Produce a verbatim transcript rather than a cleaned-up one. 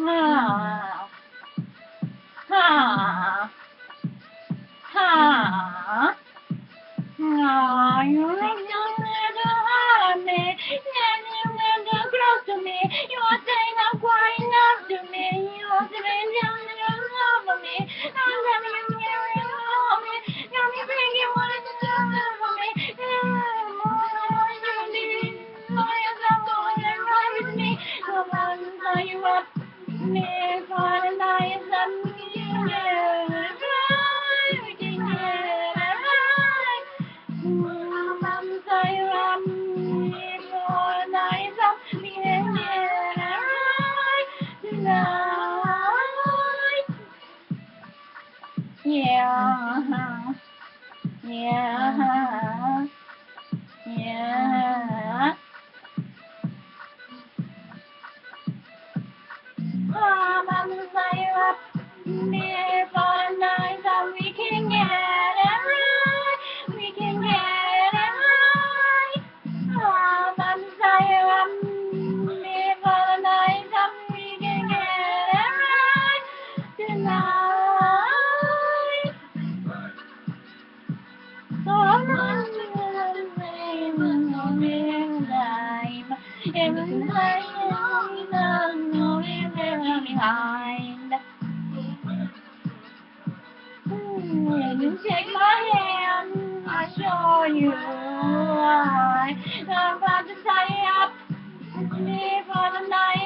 Ah, ah, ah. Ah, you look so little on me, and you live close to me. You are saying I'm quite enough to me. You are saying you love me. I'm telling you, you love me. Tell me, bring you what to do for me. Come on, tie you up. Me, for the night, some yeah. We can get it right. Mom, say I'm more nice up. We can get it right tonight. Yeah, yeah, yeah. Mom, say up. Me for the night that we can get it right. We can get it right. Mom, say up. Me for the night that we can get it right tonight. So I'm not the same time. Every night I'm knowing where I'm behind. When you take my hand, I show you why. I'm about to tie up me for the night.